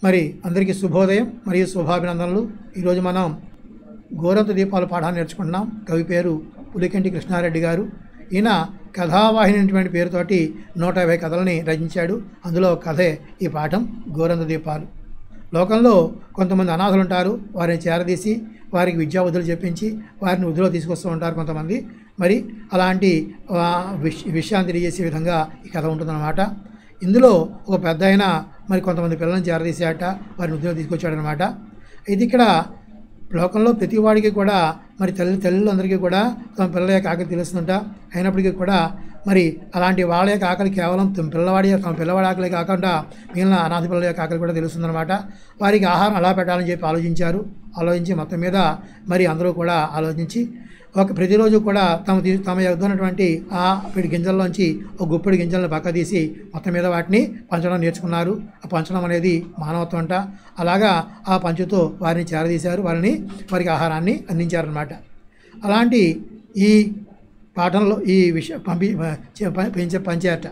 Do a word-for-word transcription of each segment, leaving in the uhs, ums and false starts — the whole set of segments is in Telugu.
మరి అందరికీ శుభోదయం మరియు శుభాభినందనలు. ఈరోజు మనం గోరంత దీపాల పాఠాన్ని నేర్చుకుంటున్నాం. కవి పేరు పులికంటి కృష్ణారెడ్డి గారు. ఈయన కథావాహిని అనేటువంటి పేరుతోటి నూట యాభై కథలని రచించాడు. అందులో కథే ఈ పాఠం గోరంత దీపాలు. లోకంలో కొంతమంది అనాథలు ఉంటారు. వారిని చేరదీసి వారికి విద్యా బుద్ధులు చెప్పించి వారిని వృద్ధిలో తీసుకొస్తూ ఉంటారు కొంతమంది. మరి అలాంటి విష విషయాన్ని తెలియజేసే విధంగా ఈ కథ ఉంటుందన్నమాట. ఇందులో ఒక పెద్ద ఆయన మరి కొంతమంది పిల్లల్ని చేరదీశాట, వారిని వృద్ధిలో తీసుకొచ్చాడనమాట. అయితే ఇక్కడ లోకంలో ప్రతి వాడికి కూడా మరి తల్లి తల్లులందరికీ కూడా తమ పిల్లల యొక్క ఆకలి తెలుస్తుంట. అయినప్పటికీ కూడా మరి అలాంటి వాళ్ళ యొక్క ఆకలి కేవలం తమ పిల్లవాడి తమ పిల్లవాడి ఆకలి కాకుండా మిగిలిన అనాథ పిల్లల యొక్క ఆకలి కూడా తెలుస్తుందన్నమాట. వారికి ఆహారం అలా పెట్టాలని చెప్పి ఆలోచించారు. ఆలోచించి మొత్తం మీద మరి అందరూ కూడా ఆలోచించి ఒక ప్రతిరోజు కూడా తమ తమ ఎదున్నటువంటి ఆ పిడి గింజల్లోంచి ఒక గుప్పిడి గింజలను పక్క తీసి మొత్తం మీద వాటిని పంచడం నేర్చుకున్నారు. ఆ పంచడం అనేది మానవత్వం అంట. అలాగా ఆ పంచుతో వారిని చేరదీశారు, వారిని వారికి ఆహారాన్ని అందించారనమాట. అలాంటి ఈ పాఠంలో ఈ విషయం పంపి పెంచే పంచారట.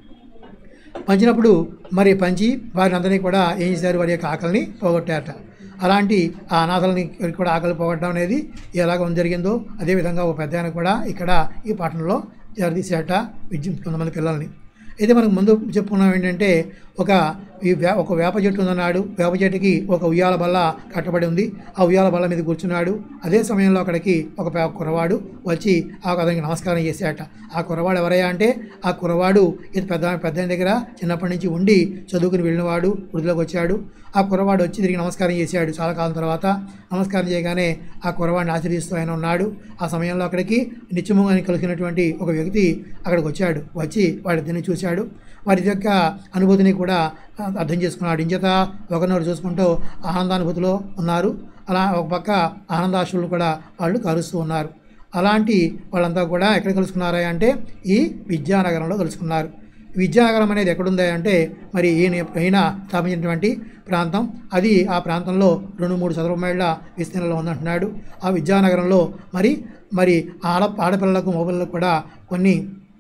పంచినప్పుడు మరి పంచి వారిని అందరినీ కూడా ఏం చేశారు, వారి యొక్క ఆకలిని పోగొట్టారట. అలాంటి ఆ అనాథలని కూడా ఆకలి పోగొట్టడం అనేది ఎలాగ జరిగిందో అదేవిధంగా ఒక పెద్ద ఆయన కూడా ఇక్కడ ఈ పాఠంలో చేరదీసేట విద్య కొంతమంది పిల్లల్ని. అయితే మనకు ముందు చెప్పుకున్నాం ఏంటంటే ఒక ఈ వే ఒక వేప చెట్టు ఉందన్నాడు. వేప చెట్టుకి ఒక ఉయ్యాల బల్ల కట్టబడి ఉంది. ఆ ఉయ్యాల బల్ల మీద కూర్చున్నాడు. అదే సమయంలో అక్కడికి ఒక కుర్రవాడు వచ్చి ఆ అతనికి నమస్కారం చేశాట. ఆ కుర్రవాడు ఎవరయ్యా అంటే ఆ కుర్రవాడు ఇది పెద్ద పెద్ద దగ్గర చిన్నప్పటి నుంచి ఉండి చదువుకుని వెళ్ళినవాడు, వృద్ధిలోకి వచ్చాడు. ఆ కుర్రవాడు వచ్చి తిరిగి నమస్కారం చేశాడు చాలా కాలం తర్వాత. నమస్కారం చేయగానే ఆ కుర్రవాడిని ఆశ్రయిస్తూ ఆయన ఉన్నాడు. ఆ సమయంలో అక్కడికి నిత్యము అని కలిసినటువంటి ఒక వ్యక్తి అక్కడికి వచ్చాడు. వచ్చి వాడిద్దరిని చూశాడు. వారి యొక్క అనుభూతిని కూడా అర్థం చేసుకున్నాడు. ఇంచేత ఒకరినొకరు చూసుకుంటూ ఆనందానుభూతిలో ఉన్నారు. అలా ఒక పక్క ఆనందాశ్రులు కూడా వాళ్ళు కలుస్తూ ఉన్నారు. అలాంటి వాళ్ళంతా కూడా ఎక్కడ కలుసుకున్నారా అంటే ఈ విద్యానగరంలో కలుసుకున్నారు. విద్యానగరం అనేది ఎక్కడుందా అంటే మరి ఈయన ఈయన స్థాపించినటువంటి ప్రాంతం అది. ఆ ప్రాంతంలో రెండు మూడు చదరపు మైళ్ళ విస్తీర్ణంలో ఉందంటున్నాడు. ఆ విద్యానగరంలో మరి మరి ఆడ ఆడపిల్లలకు మగపిల్లలకు కూడా కొన్ని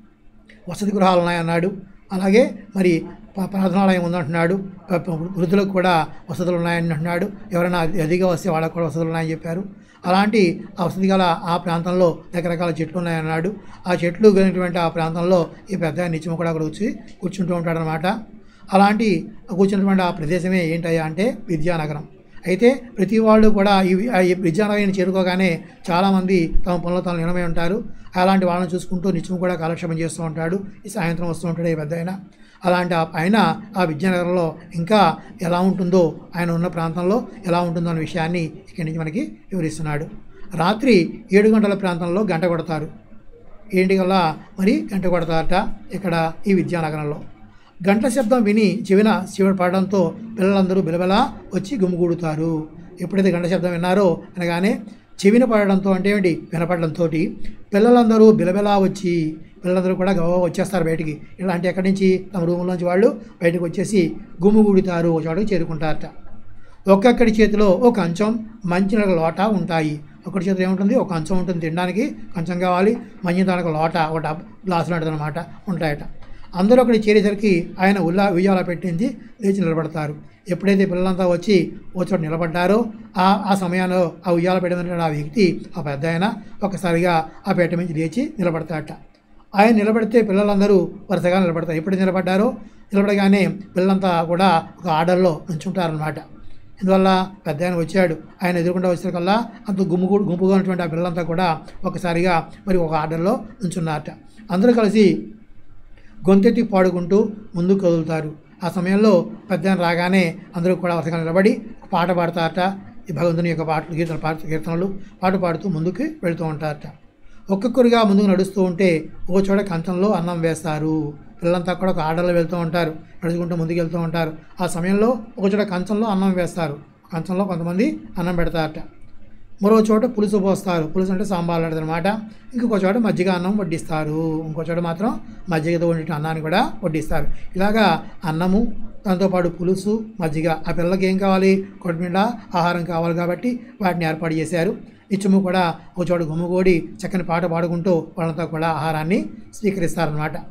వసతి గృహాలు ఉన్నాయన్నాడు. అలాగే మరి ప్రార్థనాలయం ఉందంటున్నాడు. వృద్ధులకు కూడా వసతులు ఉన్నాయని అంటున్నాడు. ఎవరైనా అదిగా వస్తే వాళ్ళకు కూడా వసతులు ఉన్నాయని చెప్పారు. అలాంటి ఆ వసతి గల ఆ ప్రాంతంలో రకరకాల చెట్లు ఉన్నాయన్నాడు. ఆ చెట్లు కలిగినటువంటి ఆ ప్రాంతంలో ఈ పెద్ద నిత్యం కూడా అక్కడ వచ్చి కూర్చుంటూ ఉంటాడనమాట. అలాంటి కూర్చున్నటువంటి ఆ ప్రదేశమే ఏంటయ్యా అంటే విద్యానగరం. అయితే ప్రతి వాళ్ళు కూడా ఈ విద్యానగరాన్ని చేరుకోగానే చాలామంది తమ పనులు తను నిలమై ఉంటారు. అలాంటి వాళ్ళని చూసుకుంటూ నిత్యం కూడా కాలక్షేపం చేస్తూ ఉంటాడు. ఈ సాయంత్రం వస్తూ ఉంటాడు ఈ పెద్ద ఆయన. అలాంటి ఆయన ఆ విద్యానగరంలో ఇంకా ఎలా ఉంటుందో, ఆయన ఉన్న ప్రాంతంలో ఎలా ఉంటుందో అనే విషయాన్ని ఇక్కడి నుంచి మనకి వివరిస్తున్నాడు. రాత్రి ఏడు గంటల ప్రాంతంలో గంట కొడతారు. ఏంటి వల్ల మరి గంట కొడతారట ఇక్కడ ఈ విద్యానగరంలో. గంట శబ్దం విని చెవిన శివుడు పడడంతో పిల్లలందరూ బిలబెలా వచ్చి గుమిగూడుతారు. ఎప్పుడైతే గంట శబ్దం విన్నారో అనగానే చెవిన పడడంతో అంటే ఏమిటి వినపడడంతో పిల్లలందరూ బిలబెలా వచ్చి పిల్లలందరూ కూడా గవ వచ్చేస్తారు బయటికి. ఇలాంటి ఎక్కడి నుంచి తమ రూములోంచి వాళ్ళు బయటకు వచ్చేసి గుమిగూడుతారు, చోటకు చేరుకుంటారట. ఒక్కొక్కడి చేతిలో ఒక కంచం మంచినీళ్ళ లోట ఉంటాయి. ఒకటి చేతిలో ఏముంటుంది, ఒక కంచం ఉంటుంది, తినడానికి కంచం కావాలి, మంచిదానికి లోట ఒక గ్లాసు లాంటిది అనమాట ఉంటాయట. అందరూ అక్కడికి చేరేసరికి ఆయన ఉల్లా ఉయ్యాల పెట్టించి లేచి నిలబడతారు. ఎప్పుడైతే పిల్లలంతా వచ్చి ఓ చోట నిలబడ్డారో ఆ ఆ సమయంలో ఆ ఉయ్యాల పెట్టిన ఆ వ్యక్తి ఆ పెద్ద ఆయన ఒక్కసారిగా ఆ పెట్ట నుంచి లేచి నిలబడతాడట. ఆయన నిలబడితే పిల్లలందరూ వరుసగా నిలబడతారు. ఎప్పుడు నిలబడ్డారో నిలబడగానే పిల్లలంతా కూడా ఒక ఆర్డర్లో నుంచుంటారనమాట. ఇందువల్ల పెద్ద ఆయన వచ్చాడు. ఆయన ఎదురుకుండా వచ్చేకల్లా అంత గుమ్ము గుంపుగా ఉన్నటువంటి ఆ పిల్లలంతా కూడా ఒకసారిగా మరి ఒక ఆర్డర్లో నుంచున్నారట. అందరూ కలిసి గొంతెత్తి పాడుకుంటూ ముందుకు కదులుతారు. ఆ సమయంలో పెద్ద రాగానే అందరూ కూడా వరుసగా నిలబడి ఒక పాట పాడతారట. ఈ భగవంతుని యొక్క పాటలు గీతలు పాట కీర్తనలు పాట పాడుతూ ముందుకు వెళుతూ ఉంటారట. ఒక్కొక్కరిగా ముందుకు నడుస్తూ ఉంటే ఒక చోట కంచంలో అన్నం వేస్తారు. పిల్లలంతా కూడా ఒక ఆర్డర్లో వెళ్తూ ఉంటారు, నడుచుకుంటూ ముందుకు వెళ్తూ ఉంటారు. ఆ సమయంలో ఒక చోట కంచంలో అన్నం వేస్తారు. కంచంలో కొంతమంది అన్నం పెడతారట. మరో చోట పులుసు పోస్తారు. పులుసు అంటే సాంబార్ లాంటిది అనమాట. ఇంకొక చోట మజ్జిగ అన్నం వడ్డిస్తారు. ఇంకో చోట మాత్రం మజ్జిగతో వండిన అన్నాన్ని కూడా వడ్డిస్తారు. ఇలాగా అన్నము దాంతోపాటు పులుసు మజ్జిగ. ఆ పిల్లలకి ఏం కావాలి, కొట్టిమిండ ఆహారం కావాలి కాబట్టి వాటిని ఏర్పాటు చేశారు. నిత్యము కూడా ఒక చోట గుమ్ముగూడి చక్కని పాట పాడుకుంటూ వాళ్ళంతా కూడా ఆహారాన్ని స్వీకరిస్తారనమాట.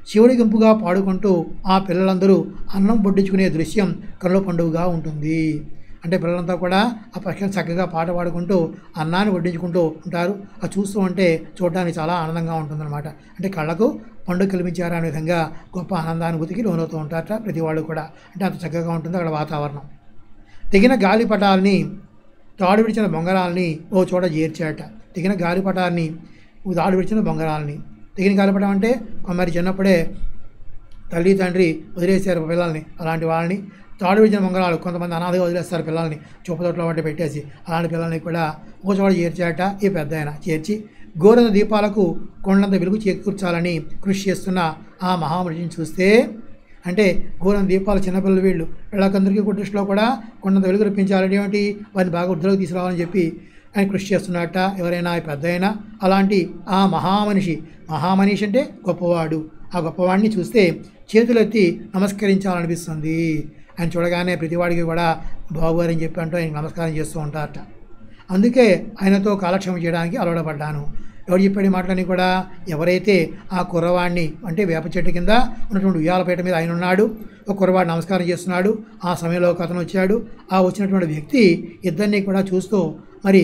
శివుడిగింపుగా పాడుకుంటూ ఆ పిల్లలందరూ అన్నం వడ్డించుకునే దృశ్యం కనుల పండుగగా ఉంటుంది. అంటే పిల్లలంతా కూడా ఆ పక్షులు చక్కగా పాట పాడుకుంటూ అన్నాన్ని వడ్డించుకుంటూ ఉంటారు. అది చూస్తూ ఉంటే చూడడానికి చాలా ఆనందంగా ఉంటుందన్నమాట. అంటే కళ్ళకు పండుగ కల్పించారు అనే విధంగా గొప్ప ఆనందానుభూతికి లోనవుతూ ఉంటారట ప్రతి వాళ్ళు కూడా. అంటే అంత చక్కగా ఉంటుంది అక్కడ వాతావరణం. తెగిన గాలిపటాలని తాడు విడిచిన బొంగరాలని ఓ చోట చేర్చాట. తెగిన గాలిపటాన్ని తాడు విడిచిన బొంగరాలని. తెగిన గాలిపటం అంటే మరి చిన్నప్పుడే తల్లి తండ్రి వదిలేశారు పిల్లల్ని, అలాంటి వాళ్ళని. తాడు విడిచిన బొంగరాలు కొంతమంది అనాథగా వదిలేస్తారు పిల్లల్ని, చూపతోట్లో వంటి పెట్టేసి. అలాంటి పిల్లల్ని కూడా ఒక చోట చేర్చాట ఈ పెద్ద ఆయన. చేర్చి గోరంత దీపాలకు కొండంత వెలుగు చేకూర్చాలని కృషి చేస్తున్న ఆ మహామనిషిని చూస్తే, అంటే గోరంత దీపాలు చిన్నపిల్లలు వీళ్ళు, వీళ్ళకందరికీ దృష్టిలో కూడా కొండంత వెలుగు రప్పించాలని ఏమిటి వారిని బాగా వృద్ధిలోకి తీసుకురావాలని చెప్పి ఆయన కృషి చేస్తున్నట్ట ఎవరైనా పెద్ద అయినా. అలాంటి ఆ మహామనిషి, మహామనిషి అంటే గొప్పవాడు, ఆ గొప్పవాడిని చూస్తే చేతులెత్తి నమస్కరించాలనిపిస్తుంది. ఆయన చూడగానే ప్రతివాడికి కూడా బాగుగారు అని చెప్పి అంటూ ఆయన నమస్కారం చేస్తూ ఉంటారట. అందుకే ఆయనతో కాలక్షేమం చేయడానికి అలవాటుపడ్డాను. ఎవరు చెప్పాడు మాటలని కూడా, ఎవరైతే ఆ కుర్రవాడిని, అంటే వేప చెట్టు కింద ఉన్నటువంటి ఉయ్యాలపేట మీద ఆయన ఉన్నాడు, ఒక కుర్రవాడు నమస్కారం చేస్తున్నాడు. ఆ సమయంలో ఒక అతను వచ్చాడు. ఆ వచ్చినటువంటి వ్యక్తి ఇద్దరిని కూడా చూస్తూ మరి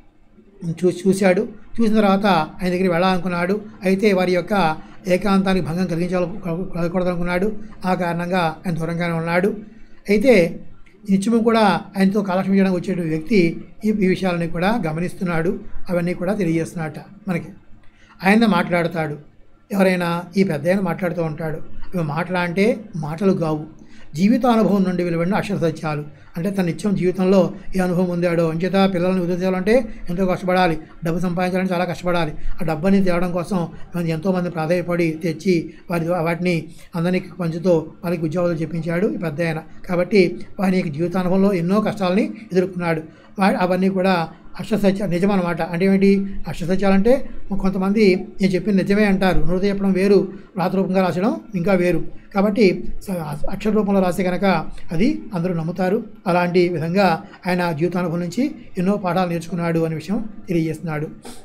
చూ చూశాడు. చూసిన తర్వాత ఆయన దగ్గరికి వెళ్ళాలనుకున్నాడు. అయితే వారి యొక్క ఏకాంతానికి భంగం కలిగించాలి కలగకూడదనుకున్నాడు. ఆ కారణంగా ఆయన దూరంగానే ఉన్నాడు. అయితే నిత్యము కూడా ఆయనతో కాలక్షేమం చేయడానికి వచ్చే వ్యక్తి ఈ ఈ విషయాలని కూడా గమనిస్తున్నాడు. అవన్నీ కూడా తెలియజేస్తున్నట్ట మనకి. ఆయన మాట్లాడతాడు. ఎవరైనా ఈ పెద్ద ఆయన మాట్లాడుతూ ఉంటాడు. ఇవి మాటలా అంటే మాటలు కావు, జీవితానుభవం నుండి వెలువడిన అక్షర సత్యాలు. అంటే తన నిత్యం జీవితంలో ఏ అనుభవం పొందాడో. అంచేత పిల్లల్ని ఉద్దేశాలంటే ఎంతో కష్టపడాలి, డబ్బు సంపాదించాలని చాలా కష్టపడాలి. ఆ డబ్బుని తేవడం కోసం ఎంతోమంది ప్రాధాయపడి తెచ్చి వారి వాటిని అందరికీ పంచుతూ వాళ్ళకి ఉద్యోగాలు చెప్పించాడు ఈ పెద్ద ఆయన. కాబట్టి వారి యొక్క జీవితానుభవంలో ఎన్నో కష్టాలని ఎదుర్కొన్నాడు. అవన్నీ కూడా అష్టసత్య నిజం అనమాట. అంటే ఏమిటి అష్టసత్యాలంటే, కొంతమంది నేను చెప్పింది నిజమే అంటారు, నోటితో చెప్పడం వేరు, రాత రూపంగా రాసడం ఇంకా వేరు. కాబట్టి అక్షర రూపంలో రాస్తే కనుక అది అందరూ నమ్ముతారు. అలాంటి విధంగా ఆయన జీవితానుభవం నుంచి ఎన్నో పాఠాలు నేర్చుకున్నాడు అనే విషయం తెలియజేస్తున్నాడు.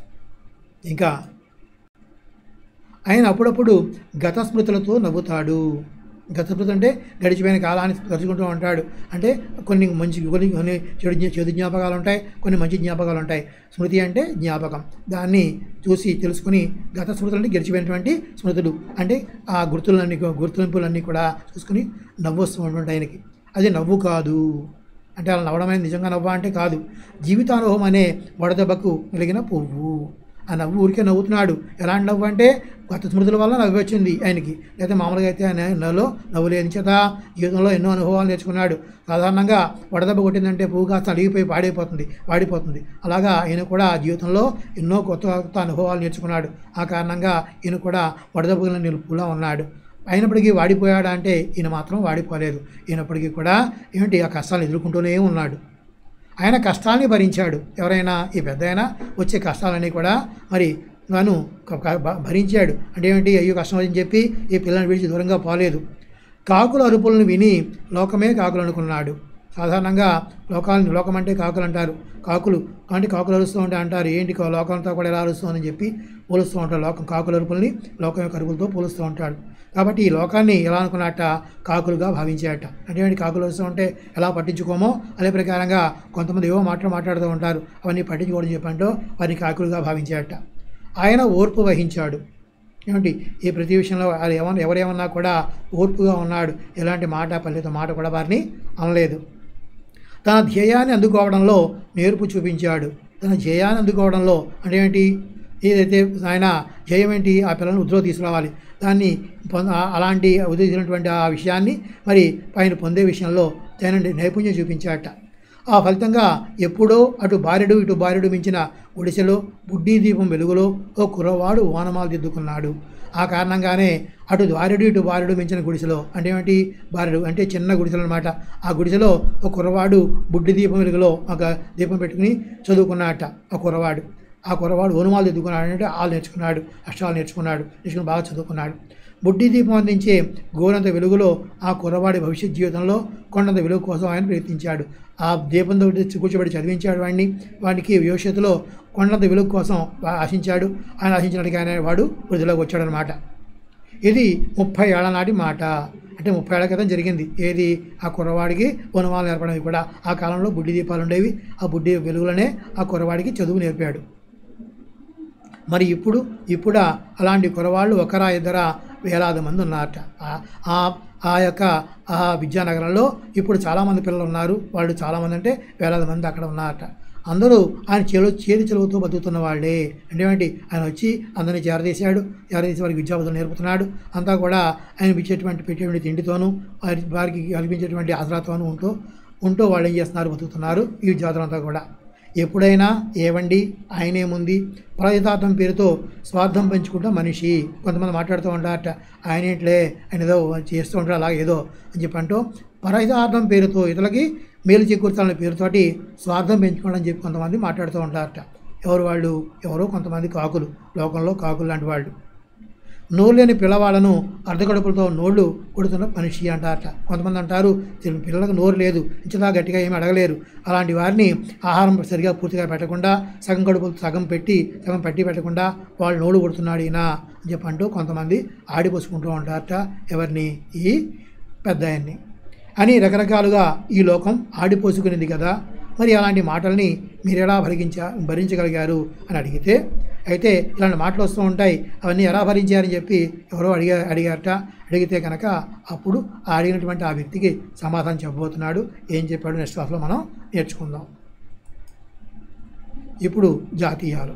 ఇంకా ఆయన అప్పుడప్పుడు గత స్మృతులతో నవ్వుతాడు. గత స్మృతి అంటే గడిచిపోయిన కాలాన్ని తలుచుకుంటూ ఉంటాడు. అంటే కొన్ని మంచి కొన్ని కొన్ని చెడు చెడు జ్ఞాపకాలు ఉంటాయి, కొన్ని మంచి జ్ఞాపకాలు ఉంటాయి. స్మృతి అంటే జ్ఞాపకం. దాన్ని చూసి తెలుసుకుని గత స్మృతులు అంటే గడిచిపోయినటువంటి స్మృతులు, అంటే ఆ గుర్తులన్నీ గుర్తింపులన్నీ కూడా చూసుకుని నవ్వు వస్తూ ఉంటుంది ఆయనకి. అది నవ్వు కాదు. అంటే అలా నవ్వడమైన నిజంగా నవ్వు అంటే కాదు. జీవితానుభవం అనే వడదెబ్బకు కలిగిన పువ్వు. ఆ నవ్వు ఊరికే నవ్వుతున్నాడు. ఎలాంటి నవ్వు అంటే గత స్మృతుల వల్ల నవ్వు వచ్చింది ఆయనకి. లేకపోతే మామూలుగా అయితే ఆయన నవ్వులో నవ్వు లేని చేత జీవితంలో ఎన్నో అనుభవాలు నేర్చుకున్నాడు. సాధారణంగా వడదెబ్బ కొట్టిందంటే పువ్వు కాస్త అడిగిపోయి పాడైపోతుంది, వాడిపోతుంది. అలాగా ఈయన కూడా జీవితంలో ఎన్నో కొత్త కొత్త అనుభవాలు నేర్చుకున్నాడు. ఆ కారణంగా ఈయన కూడా వడదెబ్బల నిలుపులా ఉన్నాడు. అయినప్పటికీ వాడిపోయాడా అంటే ఈయన మాత్రం వాడిపోలేదు. ఈయనప్పటికీ కూడా ఏమిటి ఆ కష్టాలు ఎదుర్కొంటూనే ఉన్నాడు. ఆయన కష్టాలని భరించాడు. ఎవరైనా ఈ పెద్ద అయినా వచ్చే కష్టాలన్నీ కూడా మరి గాను భరించాడు. అంటే ఏమిటి, అయ్యో కష్టం అని చెప్పి ఈ పిల్లల్ని విడిచి దూరంగా పోలేదు. కాకుల అరుపులను విని లోకమే కాకులు అనుకున్నాడు. సాధారణంగా లోకాలను లోకం అంటే కాకులు అంటారు. కాకులు అంటే కాకులు అరుస్తూ ఉంటే అంటారు, ఏంటి లోకంతో కూడా ఎలా అరుస్తుందని చెప్పి పోలుస్తూ ఉంటాడు. లోకం కాకుల అరుపుల్ని లోకం యొక్క అరుపులతో పోలుస్తూ ఉంటాడు. కాబట్టి ఈ లోకాన్ని ఎలా అనుకున్నట్ట, కాకులుగా భావించాట. అంటే ఏంటి, కాకులు వస్తూ ఉంటే ఎలా పట్టించుకోమో అదే ప్రకారంగా కొంతమంది ఏవో మాటలు మాట్లాడుతూ ఉంటారు, అవన్నీ పట్టించుకోవడం చెప్పంటో వారిని కాకులుగా భావించాట. ఆయన ఓర్పు వహించాడు. ఏమిటి, ఈ ప్రతి విషయంలో అది ఏమన్నా ఎవరేమన్నా కూడా ఓర్పుగా ఉన్నాడు. ఎలాంటి మాట పల్లెతో మాట కూడా వారిని అనలేదు. తన ధ్యేయాన్ని అందుకోవడంలో నేర్పు చూపించాడు. తన ధ్యేయాన్ని అందుకోవడంలో అంటే ఏంటి, ఏదైతే ఆయన ధ్యేయం ఏంటి, ఆ పిల్లలను ఉద్యోగం తీసుకురావాలి, దాన్ని పొంద అలాంటి ఉద్దేశించినటువంటి ఆ విషయాన్ని మరి పైన పొందే విషయంలో తన నైపుణ్యం చూపించాట. ఆ ఫలితంగా ఎప్పుడో అటు బారెడు ఇటు బారెడు మించిన గుడిసెలో బుడ్డీ దీపం వెలుగులో ఓ కుర్రవాడు ఓనమాలు దిద్దుకున్నాడు. ఆ కారణంగానే అటు బారెడు ఇటు బారెడు మించిన గుడిసెలో అంటే ఏమిటి, బారెడు అంటే చిన్న గుడిసెలు అనమాట. ఆ గుడిసెలో ఒక కుర్రవాడు బుడ్డి దీపం వెలుగులో ఒక దీపం పెట్టుకుని చదువుకున్నట్ట. ఆ కుర్రవాడు ఆ కుర్రవాడు ఓనమాలు దిద్దుకున్నాడు అంటే ఆలు నేర్చుకున్నాడు, అష్టాలు నేర్చుకున్నాడు, నేర్చుకుని బాగా చదువుకున్నాడు. బుడ్డి దీపం అందించే గోరంత వెలుగులో ఆ కుర్రవాడి భవిష్యత్ జీవితంలో కొండంత వెలుగు కోసం ఆయన ప్రయత్నించాడు. ఆ దీపంతో కూర్చోబెట్టి చదివించాడు వాడిని. వాడికి భవిష్యత్తులో కొండంత వెలుగు కోసం ఆశించాడు. ఆయన ఆశించినట్టుగా ఆయన వాడు వృద్ధిలోకి వచ్చాడనమాట. ఇది ముప్పై ఏళ్ల నాటి మాట. అంటే ముప్పై ఏళ్ల క్రితం జరిగింది. ఏది? ఆ కుర్రవాడికి వనమాలు నేర్పడం కూడా. ఆ కాలంలో బుడ్డి దీపాలు ఉండేవి. ఆ బుడ్డి వెలుగులనే ఆ కుర్రవాడికి చదువు నేర్పాడు. మరి ఇప్పుడు ఇప్పుడు అలాంటి కుర్రవాళ్ళు ఒకరా ఇద్దరా వేలాది మంది ఉన్నారట. ఆ యొక్క ఆ విద్యానగరంలో ఇప్పుడు చాలామంది పిల్లలు ఉన్నారు. వాళ్ళు చాలామంది అంటే వేలాది మంది అక్కడ ఉన్నారట. అందరూ ఆయన చెలు చేతి చెలువుతో బతుకుతున్న వాళ్ళే. అంటే ఏంటి? ఆయన వచ్చి అందరినీ చేరదీశాడు. చేరదీసి వారికి విద్యాబుద్ధులు నేర్పుతున్నాడు. అంతా కూడా ఆయన ఇచ్చేటువంటి పెట్టేటువంటి తిండితోనూ వారి వారికి కల్పించేటువంటి ఆసరాతోనూ ఉంటూ ఉంటూ వాళ్ళు ఏం చేస్తున్నారు? బతుకుతున్నారు ఈ విద్యార్థులంతా కూడా. ఎప్పుడైనా ఏవండి ఆయనేముంది పరహితార్థం పేరుతో స్వార్థం పెంచుకుంటా మనిషి. కొంతమంది మాట్లాడుతూ ఉంటారట, ఆయన ఏంట్లే ఆయన ఏదో చేస్తూ ఉంటారు అలాగే ఏదో అని చెప్పంటూ పరహితార్థం పేరుతో ఇతరులకి మేలు చేకూర్చాలనే పేరుతోటి స్వార్థం పెంచుకోవడం అని చెప్పి కొంతమంది మాట్లాడుతూ ఉంటారట. ఎవరు వాళ్ళు? ఎవరో కొంతమంది కాకులు, లోకంలో కాకులు లాంటి వాళ్ళు. నోరు లేని పిల్లవాళ్ళను అర్ధకడుపులతో నోళ్ళు కొడుతున్న మనిషి అంటారట. కొంతమంది అంటారు పిల్లలకు నోరు లేదు, ఇంచదా గట్టిగా ఏమి అడగలేరు. అలాంటి వారిని ఆహారం సరిగా పూర్తిగా పెట్టకుండా సగం కడుపులు సగం పెట్టి సగం పెట్టి పెట్టకుండా వాళ్ళు నోళ్ళు కొడుతున్నాడు ఈయన అని చెప్పంటూ కొంతమంది ఆడిపోసుకుంటూ ఉంటారట. ఎవరిని? ఈ పెద్ద ఆయన్ని అని రకరకాలుగా ఈ లోకం ఆడిపోసుకునేది కదా. మరి అలాంటి మాటల్ని మీరు ఎలా భరించ భరించగలిగారు అని అడిగితే, అయితే ఇలాంటి మాటలు వస్తూ ఉంటాయి, అవన్నీ ఎలా భరించారని చెప్పి ఎవరో అడిగా అడిగారట. అడిగితే కనుక అప్పుడు ఆ అడిగినటువంటి ఆ వ్యక్తికి సమాధానం చెప్పబోతున్నాడు. ఏం చెప్పాడు నెక్స్ట్ క్లాస్లో మనం నేర్చుకుందాం. ఇప్పుడు జాతీయాలు.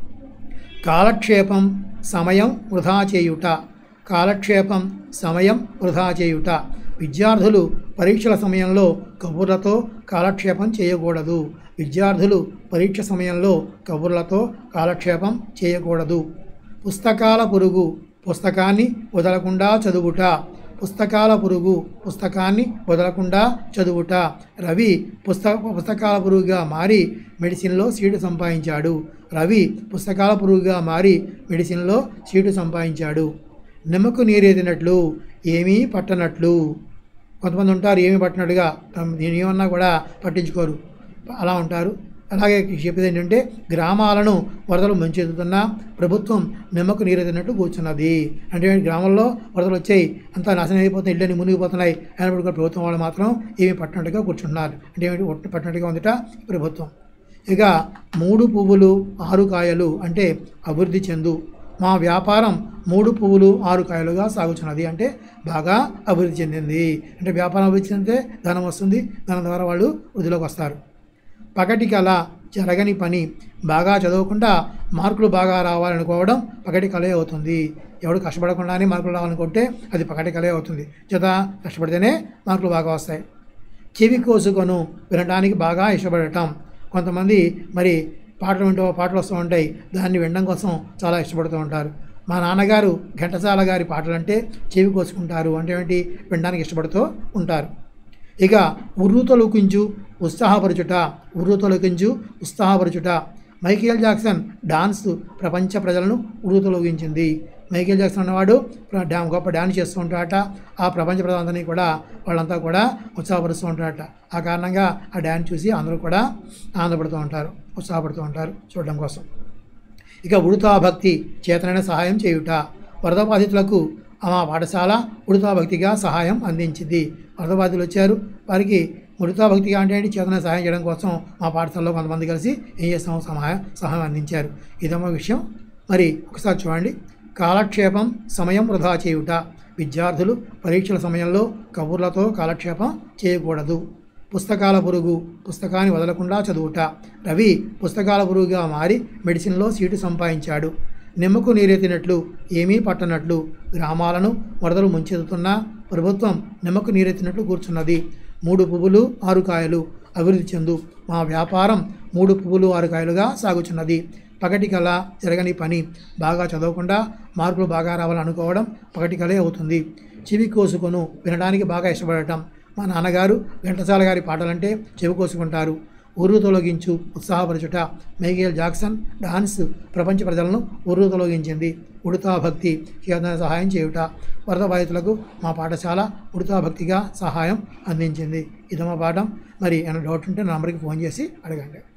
కాలక్షేపం సమయం వృధా చేయుట. కాలక్షేపం సమయం వృధా చేయుట. విద్యార్థులు పరీక్షల సమయంలో కబుర్లతో కాలక్షేపం చేయకూడదు. విద్యార్థులు పరీక్ష సమయంలో కబుర్లతో కాలక్షేపం చేయకూడదు. పుస్తకాల పురుగు పుస్తకాన్ని వదలకుండా చదువుట. పుస్తకాల పురుగు పుస్తకాన్ని వదలకుండా చదువుట. రవి పుస్తక పుస్తకాల పురుగుగా మారి మెడిసిన్లో సీటు సంపాదించాడు. రవి పుస్తకాల పురుగుగా మారి మెడిసిన్లో సీటు సంపాదించాడు. నిమ్మకు నీరెదినట్లు ఏమీ పట్టనట్లు. కొంతమంది ఉంటారు ఏమీ పట్టినట్టుగా, దీని ఏమన్నా కూడా పట్టించుకోరు, అలా ఉంటారు. అలాగే చెప్పేది ఏంటంటే గ్రామాలను వరదలు ముంచెత్తుతున్నా ప్రభుత్వం నిమ్మకు నీరెదినట్టు కూర్చున్నది. అంటే గ్రామంలో వరదలు వచ్చాయి, అంతా నాశనం అయిపోతున్నాయి, ఇళ్ళని మునిగిపోతున్నాయి, అయినప్పుడు కూడా ప్రభుత్వం వాళ్ళు మాత్రం ఏమీ పట్టినట్టుగా కూర్చున్నారు. అంటే ఏమిటి? ఒట్టు పట్టినట్టుగా ఉందిట ప్రభుత్వం. ఇక మూడు పువ్వులు ఆరు కాయలు అంటే అభివృద్ధి చెందు. మా వ్యాపారం మూడు పువ్వులు ఆరు కాయలుగా సాగుతున్నది అంటే బాగా అభివృద్ధి చెందింది. అంటే వ్యాపారం అభివృద్ధి చెందితే ధనం వస్తుంది, ధనం ద్వారా వాళ్ళు వృద్ధిలోకి వస్తారు. పగటి కళ జరగని పని. బాగా చదవకుండా మార్కులు బాగా రావాలనుకోవడం పగటి కళే అవుతుంది. ఎవడు కష్టపడకుండానే మార్కులు రావాలనుకుంటే అది పగటి కళే అవుతుంది. చేత కష్టపడితేనే మార్కులు బాగా వస్తాయి. చెవి కోసుకొను వినడానికి బాగా ఇష్టపడటం. కొంతమంది మరి పాటలు వింటూ పాటలు వస్తూ ఉంటాయి, దాన్ని వినడం కోసం చాలా ఇష్టపడుతూ ఉంటారు. మా నాన్నగారు ఘంటసాల గారి పాటలు అంటే చెవి కోసుకుంటారు. అంటే ఏంటి? వినడానికి ఇష్టపడుతూ ఉంటారు. ఇక ఉర్రు తొలగించు ఉత్సాహపరచుట. ఉర్రు తొలగించు ఉత్సాహపరచుట. మైకేల్ జాక్సన్ డాన్స్ ప్రపంచ ప్రజలను ఉర్రు తొలగించింది. మైకేల్ జాక్సన్ అన్నవాడు డా గొప్ప డాన్స్ చేస్తూ ఉంటాడట. ఆ ప్రపంచ ప్రజలందరినీ కూడా వాళ్ళంతా కూడా ఉత్సాహపరుస్తూ ఉంటారట. ఆ కారణంగా ఆ డాన్స్ చూసి అందరూ కూడా ఆనందపడుతూ ఉంటారు, ఉత్సాహపడుతూ ఉంటారు చూడడం కోసం. ఇక ఉడుతా భక్తి చేతనైన సహాయం చేయుట. వరద బాధితులకు మా పాఠశాల ఉడుతా భక్తిగా సహాయం అందించింది. వరద బాధితులు వచ్చారు, వారికి ఉడుతా భక్తిగా అంటే చేతన సహాయం చేయడం కోసం మా పాఠశాలలో కొంతమంది కలిసి ఏం చేస్తాము సహాయం సహాయం అందించారు. ఇదమ్మా విషయం. మరి ఒకసారి చూడండి. కాలక్షేపం సమయం వృధా చేయుట. విద్యార్థులు పరీక్షల సమయంలో కబుర్లతో కాలక్షేపం చేయకూడదు. పుస్తకాల పురుగు పుస్తకాన్ని వదలకుండా చదువుట. రవి పుస్తకాల పురుగుగా మారి మెడిసిన్లో సీటు సంపాదించాడు. నిమ్మకు నీరెత్తినట్లు ఏమీ పట్టనట్లు. గ్రామాలను వరదలు ముంచెత్తుతున్నా ప్రభుత్వం నిమ్మకు నీరెత్తినట్లు కూర్చున్నది. మూడు పువ్వులు ఆరు కాయలు అభివృద్ధి చెందు. మా వ్యాపారం మూడు పువ్వులు ఆరు కాయలుగా సాగుచున్నది. పగటి కళ జరగని పని. బాగా చదవకుండా మార్కులు బాగా రావాలనుకోవడం పగటి కళే అవుతుంది. చెవి కోసుకొను వినడానికి బాగా ఇష్టపడటం. మా నాన్నగారు ఘంటసాల గారి పాటలంటే చెవి కోసుకుంటారు. ఉర్రు తొలగించు ఉత్సాహపరచుట. మైకేల్ జాక్సన్ డాన్స్ ప్రపంచ ప్రజలను ఉర్రు తొలగించింది. ఉడుతా భక్తి చేతన సహాయం చేయుట. వరద బాధితులకు మా పాఠశాల ఉడుతా భక్తిగా సహాయం అందించింది. ఇదమ్మా పాఠం. మరి ఏమైనా డౌట్ ఉంటే నా నంబర్కి ఫోన్ చేసి అడగండి.